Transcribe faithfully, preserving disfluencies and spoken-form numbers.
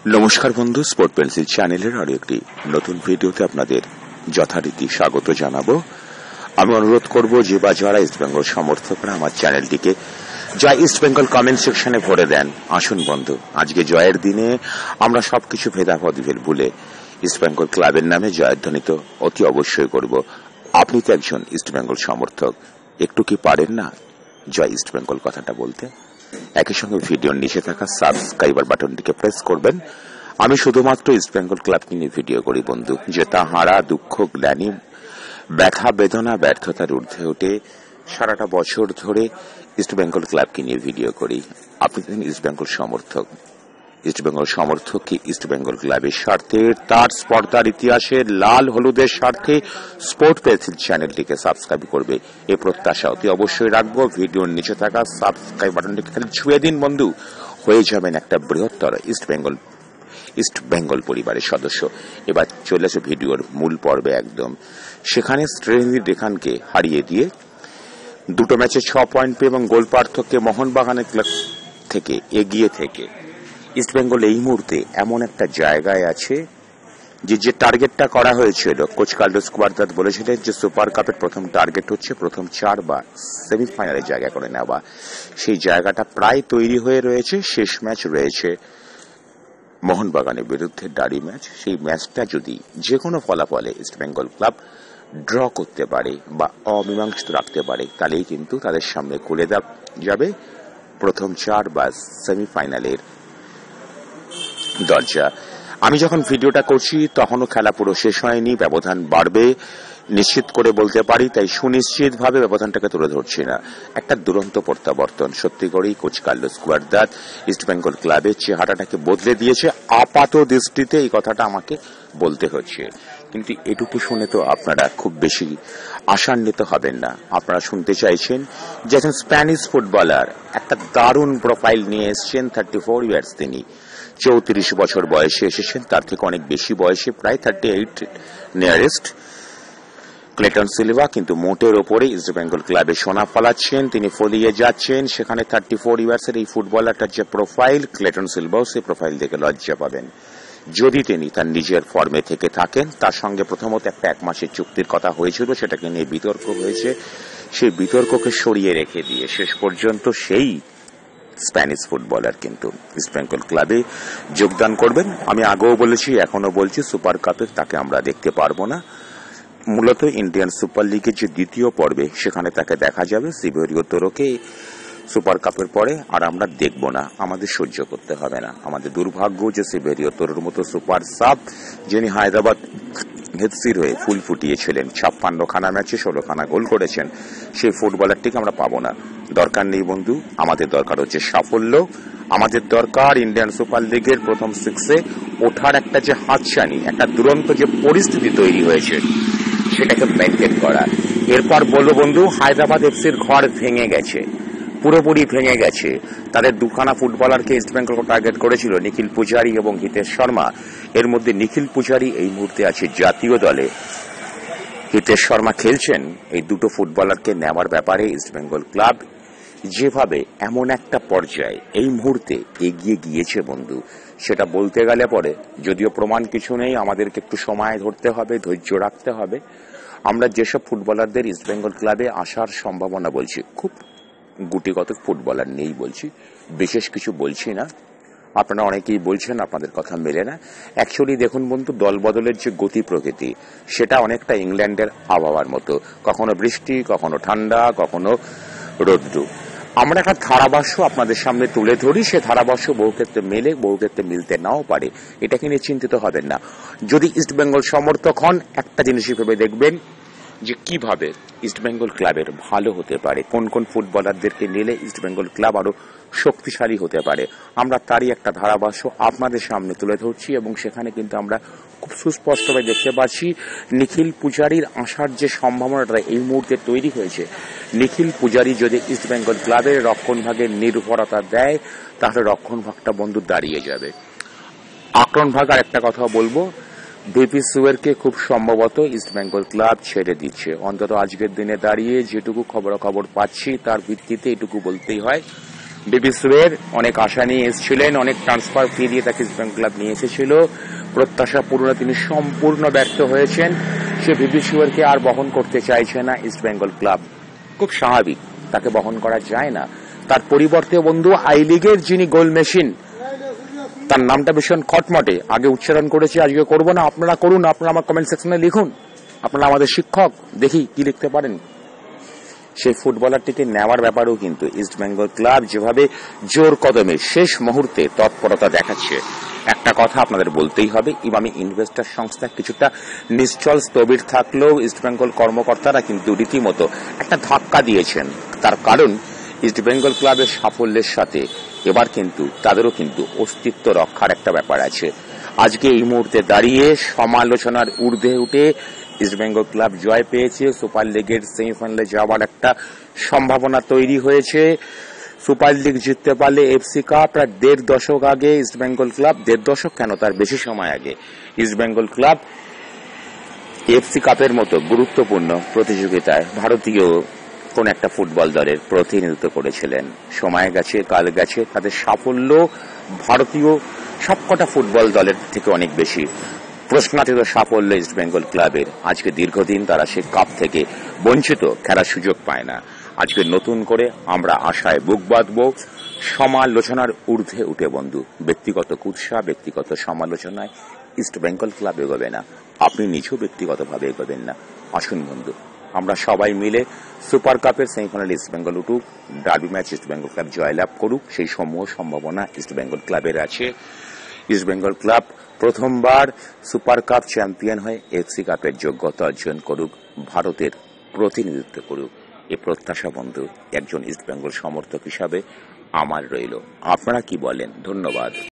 নমস্কার বন্ধু, sport pencil চ্যানেলের আরো একটি নতুন ভিডিওতে আপনাদের যথারীতি স্বাগত জানাবো। আমি অনুরোধ করব যে বা যারা ইস্ট বেঙ্গল সমর্থকরা আমার চ্যানেলটিকে জয় ইস্ট বেঙ্গল কমেন্ট সেকশনে ভরে দেন। আসুন বন্ধু, আজকে জয়ের দিনে আমরা সবকিছু ভেদাভেদ ভুলে ইস্ট বেঙ্গল ক্লাবের নামে জয়ধ্বনি তো অতি অবশ্যই করব। আপনি তো একজন ইস্ট বেঙ্গল সমর্থক, একটু কি পারেন না জয় ইস্ট বেঙ্গল কথাটা বলতে? একই সঙ্গে ভিডিওর নিচে থাকা সাবস্ক্রাইবার বাটনটিকে প্রেস করবেন। আমি শুধুমাত্র ইস্ট বেঙ্গল ক্লাবকে নিয়ে ভিডিও করি বন্ধু, যে তাহারা দুঃখ, গ্লানি, ব্যথা, বেদনা, ব্যর্থতার ঊর্ধ্বে উঠে সারাটা বছর ধরে ইস্ট বেঙ্গল ক্লাবকে নিয়ে ভিডিও করি। আপনি ইস্ট বেঙ্গল সমর্থক, ইস্ট বেঙ্গল সমর্থক কি ইস্ট বেঙ্গল ক্লাবের স্বার্থে, তার স্পর্ধার ইতিহাসে লাল হলুদের স্বার্থে স্পোর্ট পেন্সিল চ্যানেলটিকে সাবস্ক্রাইব করবে, এ প্রত্যাশা অতি অবশ্যই রাখবো। ভিডিওর নিচে থাকা সাবস্ক্রাইব বাটনটিকে খালি ছুঁয়ে দিন বন্ধু, হয়ে যাবেন একটা বৃহত্তর ইস্ট বেঙ্গল ইস্ট বেঙ্গল পরিবারের সদস্য। এবার চলেছে ভিডিওর মূল পর্বে একদম। সেখানে শ্রেণী রেখানকে হারিয়ে দিয়ে দুটো ম্যাচে ছ পয়েন্ট পেয়ে এবং গোল পার্থক্যে মোহনবাগানের ক্লাব থেকে এগিয়ে থেকে ইস্ট বেঙ্গল এই মুহূর্তে এমন একটা জায়গায় আছে যে যে টার্গেটটা করা হয়েছিল, কোচ কার্লোস কুয়াদ্রাত বলেছিলেন যে সুপার কাপের প্রথম টার্গেট হচ্ছে প্রথম চার বা সেমিফাইনালে জায়গা করে নেওয়া। সেই জায়গাটা প্রায় তৈরি হয়ে রয়েছে। শেষ ম্যাচ রয়েছে মোহনবাগানের বিরুদ্ধে ডারি ম্যাচ। সেই ম্যাচটা যদি যে কোনো ফলাফলে ইস্ট বেঙ্গল ক্লাব ড্র করতে পারে বা অমীমাংসিত রাখতে পারে, তাহলেই কিন্তু তাদের সামনে খুলে যাবে প্রথম চার বা সেমিফাইনালের দরজা। আমি যখন ভিডিওটা করছি তখনও খেলা পুরো শেষ হয়নি, ব্যবধান বাড়বে নিশ্চিত করে বলতে পারি, তাই সুনিশ্চিত ভাবে ব্যবধানটাকে তুলে ধরছি না। একটা দুরন্ত প্রত্যাবর্তন সত্যি করেই coach Carlos Cuadrat East Bengal ক্লাবের চেহারাটাকে বদলে দিয়েছে আপাত দৃষ্টিতে, এই কথাটা আমাকে বলতে হচ্ছে। কিন্তু এটুকু শুনে তো আপনারা খুব বেশি আশান্বিত হবেন না। আপনারা শুনতে চাইছেন যে একজন স্প্যানিশ ফুটবলার একটা দারুণ প্রোফাইল নিয়ে এসছেন, থার্টি ফোর ইয়ার্স তিনি চৌত্রিশ বছর বয়সে এসেছেন, তার থেকে অনেক বেশি বয়সে, প্রায় thirty eight nearest Clayton Silva কিন্তু মোটের ওপরে ইস্ট বেঙ্গল ক্লাবে সোনা ফলাচ্ছেন, তিনি ফলিয়ে যাচ্ছেন। সেখানে থার্টি ফোর ইয়ার্সের এই ফুটবলারটার যে প্রোফাইল, ক্লেটন সিলভাও সেই প্রোফাইল দেখে লজ্জা পাবেন যদি তিনি তার নিজের ফর্মে থেকে থাকেন। তার সঙ্গে প্রথমত একটা এক মাসের চুক্তির কথা হয়েছিল, সেটাকে নিয়ে বিতর্ক হয়েছে। সেই বিতর্ককে সরিয়ে রেখে দিয়ে শেষ পর্যন্ত সেই স্প্যানিশ ফুটবলার কিন্তু ইস্ট বেঙ্গল ক্লাবে যোগদান করবেন। আমি আগেও বলেছি, এখনো বলছি, সুপার কাপে তাকে আমরা দেখতে পারবো না। মূলত ইন্ডিয়ান সুপার লিগের যে দ্বিতীয় পর্বে সেখানে তাকে দেখা যাবে সিবেরিও তোরোকে সুপার কাপের পরে, আর আমরা দেখব না, আমাদের সহ্য করতে হবে না। আমাদের দুর্ভাগ্য যে সিবেরিও তোরোর মতো সুপার সাব, যিনি হায়দ্রাবাদ হেডসির হয়ে ফুল ফুটিয়েছিলেন, ছাপ্পান্ন খানা ম্যাচে ষোলো খানা গোল করেছেন, সেই ফুটবলারটিকে আমরা পাবো না। দরকার নেই বন্ধু, আমাদের দরকার হচ্ছে সাফল্য। আমাদের দরকার ইন্ডিয়ান সুপার লিগের প্রথম সিক্সে ওঠার একটা যে হাতছানি, একটা দুরন্ত যে পরিস্থিতি তৈরি হয়েছে সেটাকে মেনটেন করা। এরপর বলবো বন্ধু, হায়দ্রাবাদ এফসির ঘর ভেঙে গেছে, পুরোপুরি ভেঙে গেছে। তাদের দুখানা ফুটবলারকে ইস্ট বেঙ্গল টার্গেট করেছিল, নিখিল পূজারি এবং হিতেশ শর্মা। এর মধ্যে নিখিল পূজারি এই মুহূর্তে আছে জাতীয় দলে, হিতেশ শর্মা খেলছেন। এই দুটো ফুটবলারকে নেওয়ার ব্যাপারে ইস্ট বেঙ্গল ক্লাব যেভাবে এমন একটা পর্যায়ে এই মুহূর্তে এগিয়ে গিয়েছে বন্ধু, সেটা বলতে গেলে পরে, যদিও প্রমাণ কিছু নেই, আমাদেরকে একটু সময় ধরতে হবে, ধৈর্য রাখতে হবে। আমরা যেসব ফুটবলারদের ইস্ট বেঙ্গল ক্লাবে আসার সম্ভাবনা বলছি, খুব গুটিগত ফুটবলার নেই বলছি, বিশেষ কিছু বলছি না। আপনারা অনেকেই বলছেন আপনাদের কথা মেলে না। অ্যাকচুয়ালি দেখুন বন্ধু, দল বদলের যে গতি প্রকৃতি, সেটা অনেকটা ইংল্যান্ডের আবহাওয়ার মতো, কখনো বৃষ্টি, কখনো ঠান্ডা, কখনো রৌদ্র। আমরা একটা ধারাভাষ্য আপনাদের সামনে তুলে ধরি, সে ধারাভাষ্য বহু ক্ষেত্রে মেলে, বহু ক্ষেত্রে মিলতে নাও পারে। এটাকে নিয়ে চিন্তিত হবেন না। যদি ইস্ট বেঙ্গল সমর্থক হন, একটা জিনিস ভেবে দেখবেন যে কিভাবে ইস্ট বেঙ্গল ক্লাবের ভালো হতে পারে, কোন কোন ফুটবলারদেরকে নিলে ইস্ট বেঙ্গল ক্লাব আরো শক্তিশালী হতে পারে। আমরা তারই একটা ধারাভাষ্য আপনাদের সামনে তুলে ধরছি, এবং সেখানে কিন্তু আমরা খুব সুস্পষ্টভাবে দেখতে পাচ্ছি নিখিল পূজারির আসার যে সম্ভাবনাটা এই মুহূর্তে তৈরি হয়েছে। নিখিল পূজারি যদি ইস্ট বেঙ্গল ক্লাবের রক্ষণ ভাগের নির্ভরতা দেয়, তাহলে রক্ষণ ভাগটা বন্ধু দাঁড়িয়ে যাবে। আক্রমণ ভাগ আর একটা কথা বলবো, ভিপি সুয়েরকে খুব সম্ভবত ইস্ট বেঙ্গল ক্লাব ছেড়ে দিচ্ছে, অন্তত আজকের দিনে দাঁড়িয়ে যেটুকু খবরাখবর পাচ্ছি তার ভিত্তিতে এটুকু বলতেই হয়। বিবিসির অনেক আশা নিয়ে এসেছিলেন, অনেক ট্রান্সফার ফি দিয়ে তাকে ইস্ট বেঙ্গল ক্লাব নিয়ে এসেছিল, প্রত্যাশা পূরণে তিনি সম্পূর্ণ ব্যর্থ হয়েছেন। সে বিবিসিকে আর বহন করতে চাইছে না ইস্ট বেঙ্গল ক্লাব, খুব স্বাভাবিক, তাকে বহন করা যায় না। তার পরিবর্তে বন্ধু আই লিগের যিনি গোল মেশিন, তার নামটা ভীষণ খটমটে, আগে উচ্চারণ করেছি, আজকে করব না, আপনারা করুন, আপনারা আমার কমেন্ট সেকশনে লিখুন, আপনারা আমাদের শিক্ষক, দেখি কি লিখতে পারেন। সেই ফুটবলারটিকে নেওয়ার ব্যাপারেও কিন্তু ইস্ট বেঙ্গল ক্লাব যেভাবে জোর কদমে শেষ মুহূর্তে তৎপরতা দেখাচ্ছে, একটা কথা আপনাদের বলতেই হবে, ইমামি ইনভেস্টর সংস্থা কিছুটা নিশ্চল স্থবির থাকলেও ইস্ট বেঙ্গল কর্মকর্তারা কিন্তু রীতিমতো একটা ধাক্কা দিয়েছেন। তার কারণ ইস্ট বেঙ্গল ক্লাবের সাফল্যের সাথে এবার কিন্তু তাদেরও কিন্তু অস্তিত্ব রক্ষার একটা ব্যাপার আছে। আজকে এই মুহূর্তে দাঁড়িয়ে সমালোচনার ঊর্ধ্বে উঠে ইস্ট বেঙ্গল ক্লাব জয় পেয়েছে, সুপার লিগের সেমিফাইনালে যাওয়ার একটা সম্ভাবনা তৈরি হয়েছে। সুপার লিগ জিততে পারলে এফসি কাপ প্রায় দেড় দশক আগে ইস্ট বেঙ্গল ক্লাব, দেড় দশক কেন তার বেশি সময় আগে ইস্ট বেঙ্গল ক্লাব এফসি কাপের মতো গুরুত্বপূর্ণ প্রতিযোগিতায় ভারতীয় কোন একটা ফুটবল দলের প্রতিনিধিত্ব করেছিলেন। সময় গেছে, কাল গেছে, তাদের সাফল্য ভারতীয় সবকটা ফুটবল দলের থেকে অনেক বেশি। প্রশ্নাতীত সাফল্য ইস্ট বেঙ্গল ক্লাবের। আজকে দীর্ঘদিন তারা সে কাপ থেকে বঞ্চিত, খেলার সুযোগ পায় না। আজকে নতুন করে আমরা আশায় বুক বাঁধব, সমালোচনার ঊর্ধ্বে উঠে বন্ধু। ব্যক্তিগত কুৎসা, ব্যক্তিগত সমালোচনায় ইস্ট বেঙ্গল ক্লাব এগোবে না, আপনি নিজেও ব্যক্তিগতভাবে এগোবেন না। আসুন বন্ধু, আমরা সবাই মিলে সুপার কাপের সেমিফাইনালে ইস্ট বেঙ্গল উঠুক, derby match East Bengal club জয়লাভ করুক, সেই সমূহ সম্ভাবনা ইস্ট বেঙ্গল ক্লাবের আছে। ইস্ট বেঙ্গল ক্লাব প্রথমবার সুপার কাপ চ্যাম্পিয়ন হয়ে এফসি কাপের যোগ্যতা অর্জন করুক, ভারতের প্রতিনিধিত্ব করুক, এ প্রত্যাশা বন্ধু একজন ইস্ট বেঙ্গল সমর্থক হিসাবে আমার রইল। আপনারা কি বলেন? ধন্যবাদ।